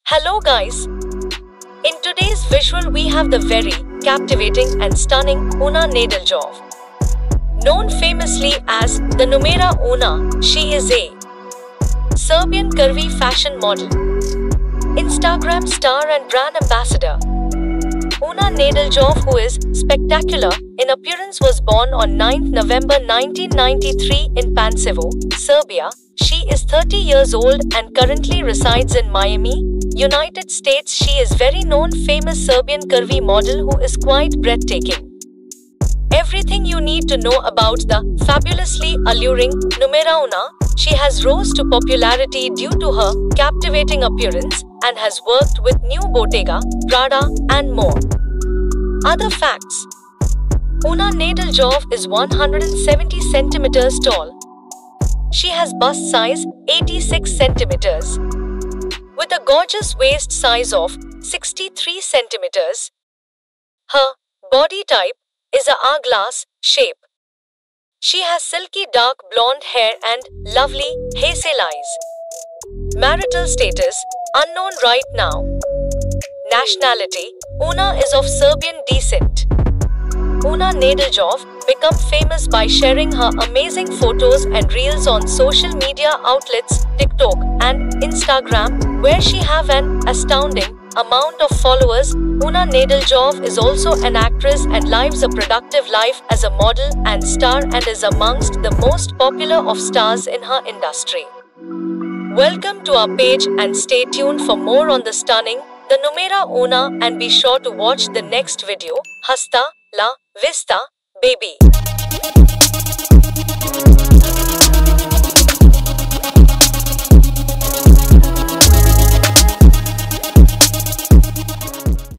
Hello guys! In today's visual we have the very captivating and stunning Una Nedeljov. Known famously as the Numera Una, she is a Serbian curvy fashion model, Instagram star and brand ambassador. Una Nedeljov, who is spectacular in appearance, was born on 9th November 1993 in Pančevo, Serbia. She is 30 years old and currently resides in Miami, United States. She is very known famous Serbian curvy model who is quite breathtaking. Everything you need to know about the fabulously alluring Numera Una. She has rose to popularity due to her captivating appearance and has worked with New Bottega, Prada and more. Other facts: Una Nedeljov is 170 centimeters tall. She has bust size 86 centimeters. With a gorgeous waist size of 63 centimeters. Her body type is a hourglass shape. She has silky dark blonde hair and lovely hazel eyes. Marital status unknown right now. Nationality: Una is of Serbian descent. Una Nedeljov became famous by sharing her amazing photos and reels on social media outlets TikTok and Instagram, where she have an astounding amount of followers. Una Nedeljov is also an actress and lives a productive life as a model and star and is amongst the most popular of stars in her industry. Welcome to our page and stay tuned for more on the stunning the Numera Una, and be sure to watch the next video. Hasta la vista, baby.